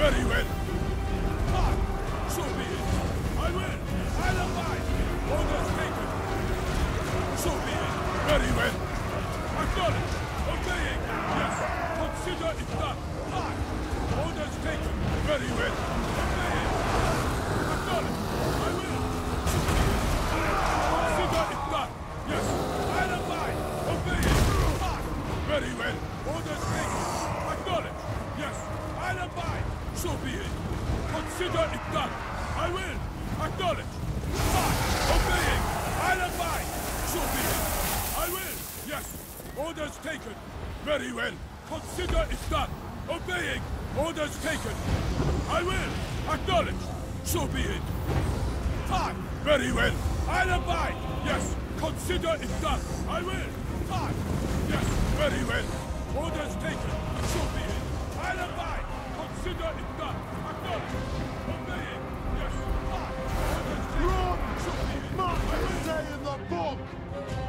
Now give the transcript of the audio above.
Very well. Fine. So be it. I will. I'll abide. Orders taken. So be it. Very well. Acknowledge. Obeying. Yes. Consider it done. Fine. Orders taken. Very well. Obeying. Acknowledge. I will. Consider it done. Yes. I'll abide. Obeying. Fine. Very well. Orders taken. Acknowledge. Yes. I'll abide. So be it. Consider it done. I will. Acknowledge. Fine. Obeying. I'll abide. So be it. I will. Yes. Orders taken. Very well. Consider it done. Obeying. Orders taken. I will. Acknowledge. So be it. Fine. Very well. I'll abide. Yes. Consider it done. I will. Fine. Yes. Very well. Orders taken. So be it. I'll abide. Consider it done. Acknowledge. Obeying. Yes. Fine. Orders taken. So be it. Mark, stay in the book!